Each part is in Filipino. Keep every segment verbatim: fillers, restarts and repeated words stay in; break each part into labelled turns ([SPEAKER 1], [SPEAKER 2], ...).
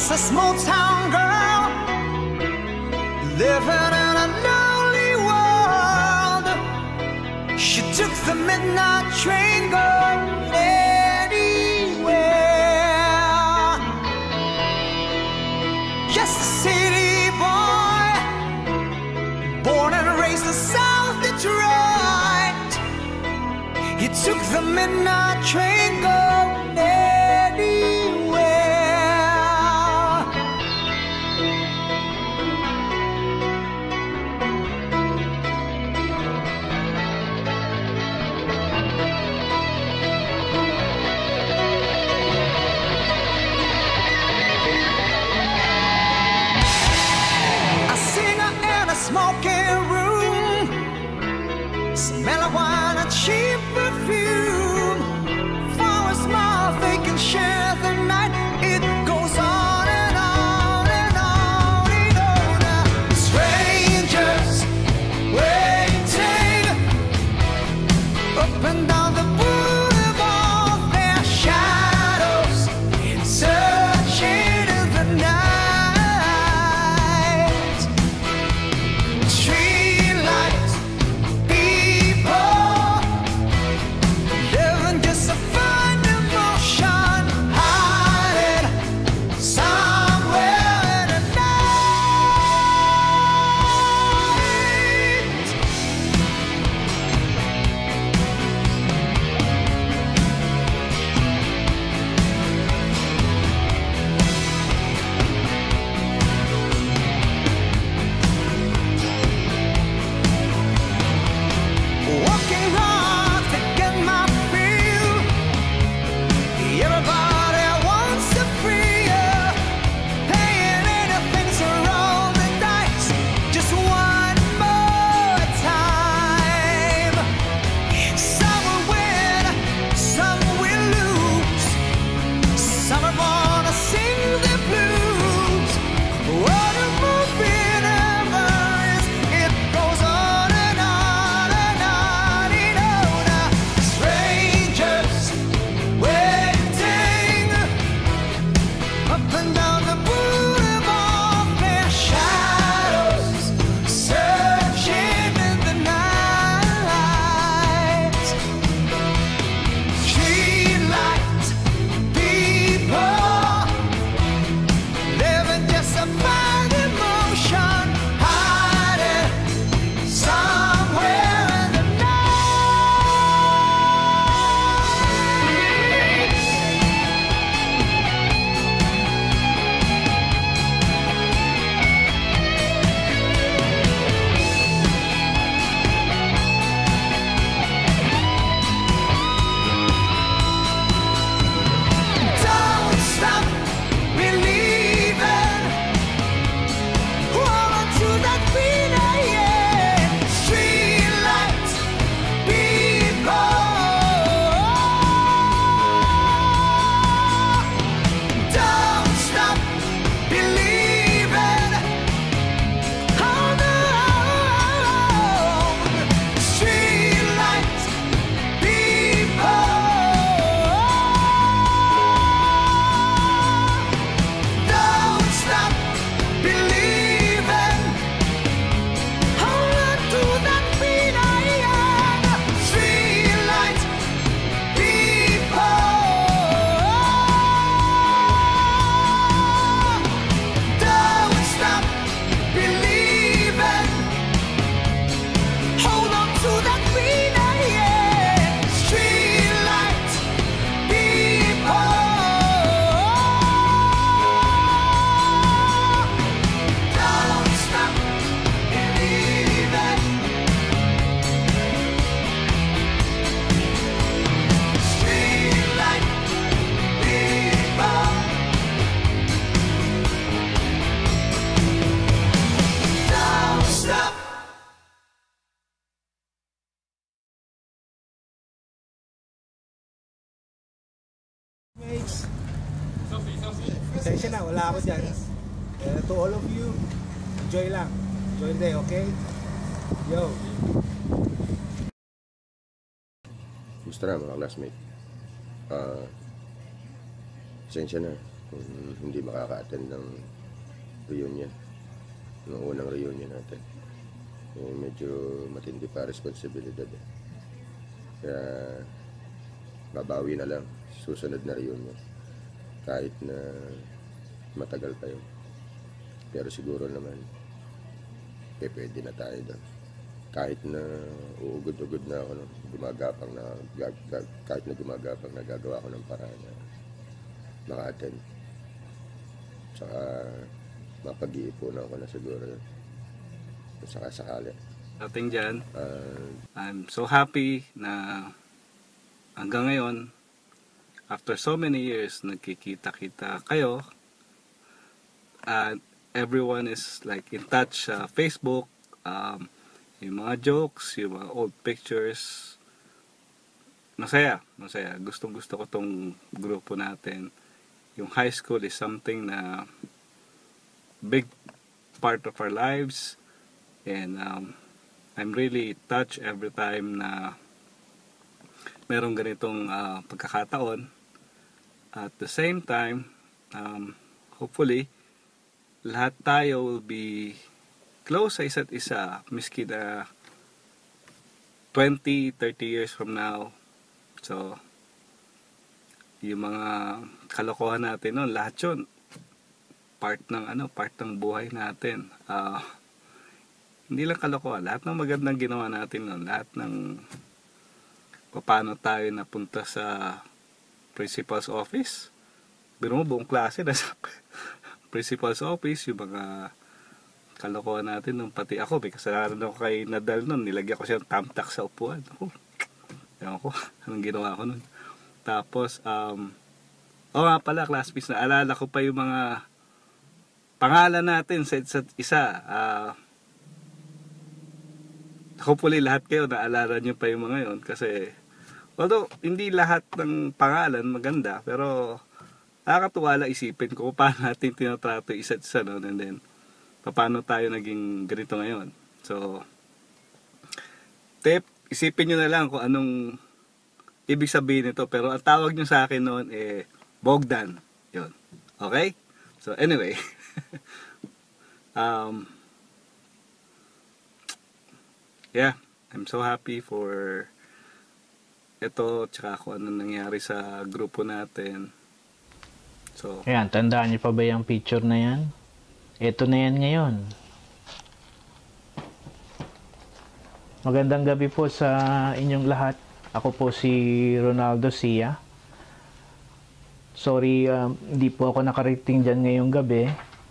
[SPEAKER 1] Just a small town girl living in a lonely world. She took the midnight train going anywhere. Just a city boy, born and raised in South Detroit. He took the midnight train going anywhere. Smoking room, smell of wine and cheap perfume. For a smile they can share the night. It goes on and on and on and on. Strangers waiting up and down the boulevard, their shadows searching in the night.
[SPEAKER 2] Pasensya na, wala ako dyan. Uh, to all of you, enjoy lang. Enjoy the day, okay? Yo!
[SPEAKER 3] Gusto na mga classmate. Uh, pasensya na. kung hindi makaka-attend ng reunion, ng unang reunion natin. Eh, medyo matindi pa responsibilidad eh. Kaya babawi na lang susunod na reunion kahit na matagal pa yun. Pero siguro naman eh, pwede na tayo doon. Kahit na uugod-ugod na ako, no? gumagapang na, gag, gag, kahit na gumagapang na gagawa ko ng paraan na maka-attend. Tsaka mapag-iipunan ko na siguro yun. Saka sakali.
[SPEAKER 4] Ating dyan,
[SPEAKER 3] Uh,
[SPEAKER 4] I'm so happy na hanggang ngayon, after so many years, nagkikita-kita kayo. And everyone is like in touch sa uh, Facebook. Um, yung mga jokes, yung mga old pictures. Masaya, masaya. Gustong gusto ko tong grupo natin. Yung high school is something na big part of our lives. And um, I'm really touched every time na merong ganitong uh, pagkakataon. At the same time, um, hopefully, lahat tayo will be close sa isa't isa, miski na twenty, thirty years from now. So, yung mga kalokohan natin noon, lahat yun, part ng, ano, part ng buhay natin. Uh, hindi lang kalokohan, lahat ng magandang ginawa natin noon, lahat ng paano tayo napunta sa principal's office. Biro mo, buong klase nasa principal's office, yung mga kalokohan natin nung pati ako, may kasalanan ako kay Nadal nun, nilagyan ko siya ng tamtak sa upuan. Ako, ewan ko, anong ginawa ko nun. Tapos, um, o nga pala, classmates, naalala ko pa yung mga pangalan natin sa isa't isa. Uh, hopefully, lahat kayo naalala nyo pa yung mga yun, kasi, although, hindi lahat ng pangalan maganda, pero, nakakatuwa lang isipin ko paano natin tinatrato isa't isa nun, and then, paano tayo naging ganito ngayon. So, tip, isipin nyo na lang kung anong ibig sabihin nito. Pero ang tawag nyo sa akin noon eh, Bogdan. Yun. Okay? So, anyway. um, yeah, I'm so happy for ito, tsaka kung ano nangyari sa grupo natin. So,
[SPEAKER 5] ayan, tandaan niyo pa ba yung picture na yan? Ito na yan ngayon. Magandang gabi po sa inyong lahat. Ako po si Ronaldo Sia. Sorry, um, hindi po ako nakarating dyan ngayong gabi.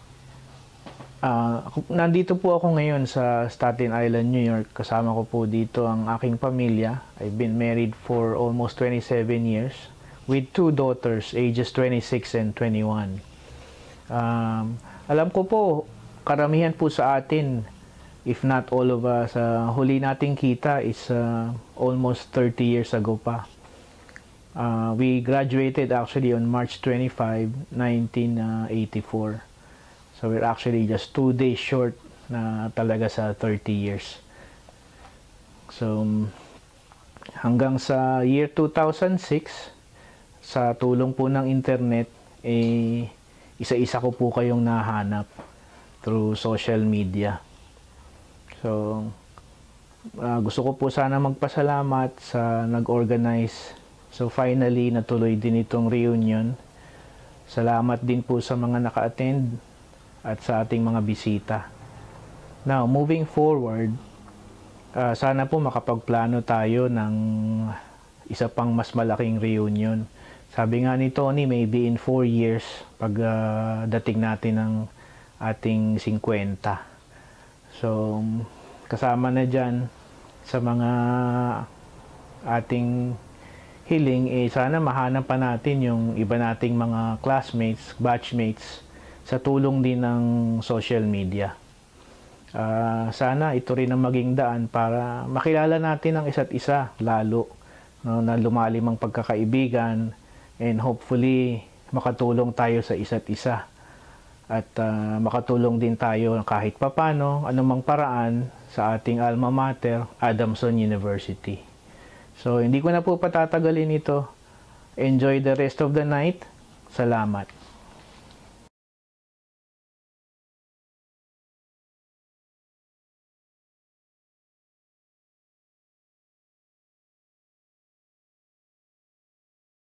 [SPEAKER 5] Uh, nandito po ako ngayon sa Staten Island, New York. Kasama ko po dito ang aking pamilya. I've been married for almost twenty-seven years with two daughters, ages twenty-six and twenty-one. Um, alam ko po, karamihan po sa atin, if not all of us, uh, huli nating kita is uh, almost thirty years ago pa. Uh, we graduated actually on March twenty-fifth, nineteen eighty-four. So we're actually just two days short na talaga sa thirty years. So hanggang sa year two thousand six, sa tulong po ng internet, eh, isa-isa ko po kayong nahanap through social media. So, uh, gusto ko po sana magpasalamat sa nag-organize. So, finally, natuloy din itong reunion. Salamat din po sa mga naka-attend at sa ating mga bisita. Now, moving forward, uh, sana po makapagplano tayo ng isa pang mas malaking reunion. Sabi nga ni Tony, maybe in four years, pag uh, dating natin ng ating fifty. So, kasama na dyan sa mga ating hiling, eh, sana mahanap pa natin yung iba nating mga classmates, batchmates, sa tulong din ng social media. Uh, sana ito rin ang maging daan para makilala natin ang isa't isa lalo, no, na lumalim ang pagkakaibigan. And hopefully, makatulong tayo sa isa't isa. At uh, makatulong din tayo kahit papano, anumang paraan sa ating alma mater, Adamson University. So, hindi ko na po patatagalin ito. Enjoy the rest of the night. Salamat.